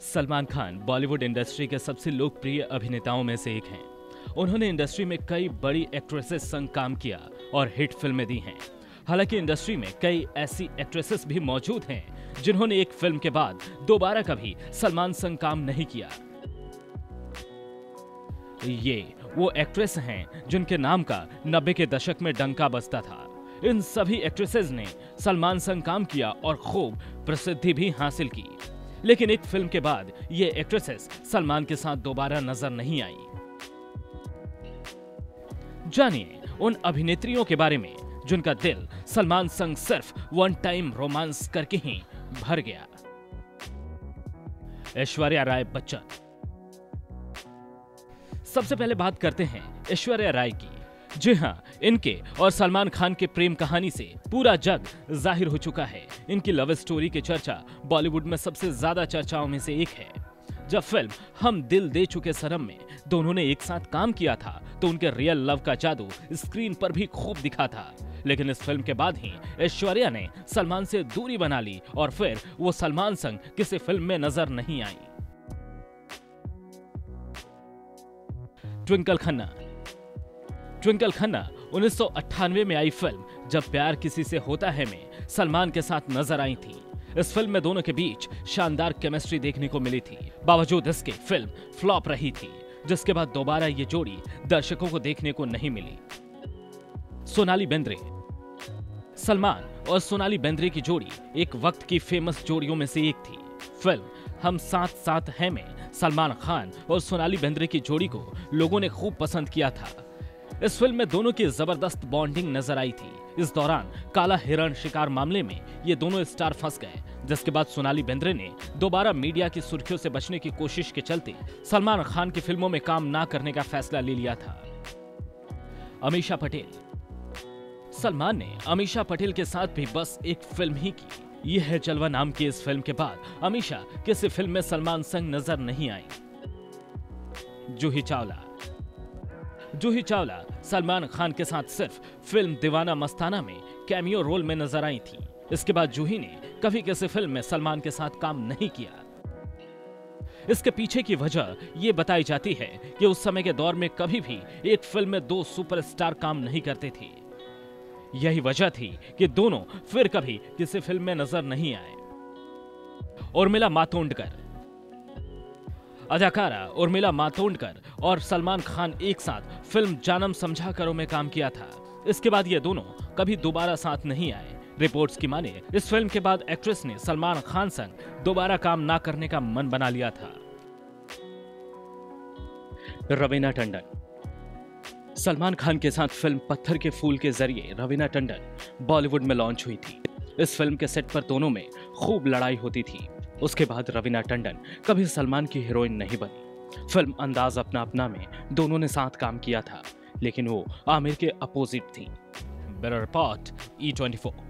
Salman Khan Bollywood industry के सबसे लोकप्रिय अभिनेताओं में से एक हैं। उन्होंने इंडस्ट्री में कई बड़ी एक्ट्रेसेस संग काम किया और हिट फिल्में दी हैं। हालांकि इंडस्ट्री में कई ऐसी एक्ट्रेसेस भी मौजूद हैं जिन्होंने एक फिल्म के बाद दोबारा कभी सलमान संग काम नहीं किया। ये वो एक्ट्रेस हैं जिनके नाम का 90 के दशक में डंका बजता था। इन सभी एक्ट्रेसेस ने सलमान संग काम किया और खूब प्रसिद्धि भी हासिल की, लेकिन एक फिल्म के बाद ये एक्ट्रेसेस सलमान के साथ दोबारा नजर नहीं आई। जानिए उन अभिनेत्रियों के बारे में जिनका दिल सलमान संग सिर्फ वन टाइम रोमांस करके ही भर गया। ऐश्वर्या राय बच्चन। सबसे पहले बात करते हैं ऐश्वर्या राय की। जी हाँ, इनके और सलमान खान के प्रेम कहानी से पूरा जग जाहिर हो चुका है। इनकी लव स्टोरी की चर्चा बॉलीवुड में सबसे ज्यादा चर्चाओं में से एक है। जब फिल्म हम दिल दे चुके सनम में दोनों ने एक साथ काम किया था तो उनके रियल लव का जादू स्क्रीन पर भी खूब दिखा था, लेकिन इस फिल्म के बाद ही ऐश्वर्या ने सलमान से दूरी बना ली और फिर वो सलमान संग किसी फिल्म में नजर नहीं आई। ट्विंकल खन्ना। ट्विंकल खन्ना 1998 में आई फिल्म जब प्यार किसी से होता है में सलमान के साथ नजर आई थी। इस फिल्म में दोनों के बीच शानदार केमिस्ट्री देखने को मिली थी। बावजूद इसके फिल्म फ्लॉप रही थी, जिसके बाद दोबारा ये जोड़ी दर्शकों को देखने को नहीं मिली। सोनाली बेंद्रे। सलमान और सोनाली बेंद्रे की जोड़ी एक वक्त की फेमस जोड़ियों में से एक थी। फिल्म हम साथ साथ हैं में सलमान खान और सोनाली बेंद्रे की जोड़ी को लोगों ने खूब पसंद किया था। इस फिल्म में दोनों की जबरदस्त बॉन्डिंग नजर आई थी। इस दौरान काला हिरण शिकार मामले में ये दोनों स्टार फंस गए, जिसके बाद सोनाली बेंद्रे ने दोबारा मीडिया की सुर्खियों से बचने की कोशिश के चलते सलमान खान की फिल्मों में काम ना करने का फैसला ले लिया था। अमीषा पटेल। सलमान ने अमीषा पटेल के साथ भी बस एक फिल्म ही की। यह है जलवा नाम की इस फिल्म के बाद अमीषा किसी फिल्म में सलमान संग नजर नहीं आई। जूही चावला। जूही चावला सलमान खान के साथ सिर्फ फिल्म दीवाना मस्ताना में कैमियो रोल में नजर आई थी। इसके बाद जूही ने कभी किसी फिल्म में सलमान के साथ काम नहीं किया। इसके पीछे की वजह यह बताई जाती है कि उस समय के दौर में कभी भी एक फिल्म में दो सुपरस्टार काम नहीं करते थे। यही वजह थी कि दोनों फिर कभी किसी फिल्म में नजर नहीं आए। उर्मिला मातोंडकर। अदाकारा उर्मिला मातोंडकर और सलमान खान एक साथ फिल्म जानम समझा करो में काम किया था। इसके बाद ये दोनों कभी दोबारा साथ नहीं आए। रिपोर्ट्स की माने इस फिल्म के बाद एक्ट्रेस ने सलमान खान संग दोबारा काम ना करने का मन बना लिया था। रवीना टंडन। सलमान खान के साथ फिल्म पत्थर के फूल के जरिए रवीना टंडन बॉलीवुड में लॉन्च हुई थी। इस फिल्म के सेट पर दोनों में खूब लड़ाई होती थी। उसके बाद रवीना टंडन कभी सलमान की हीरोइन नहीं बनी। फिल्म अंदाज अपना अपना में दोनों ने साथ काम किया था, लेकिन वो आमिर के अपोजिट थी। Bureau report E24।